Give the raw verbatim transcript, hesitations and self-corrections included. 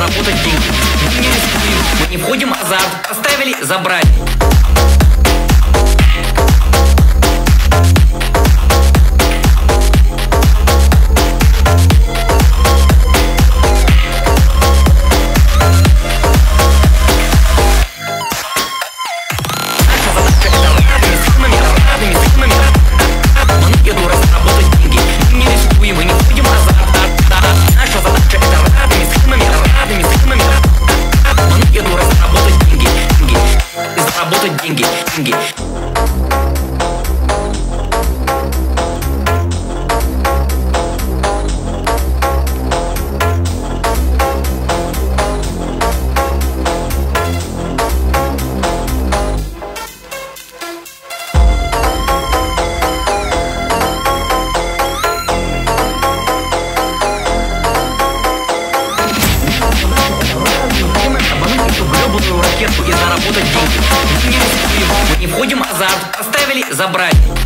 заработать деньги. Мы не рискуем, мы не входим в азарт, поставили забрать. Деньги, деньги. Ракету и заработать деньги. Мы не рискуем, мы не входим в азарт, поставили забрать.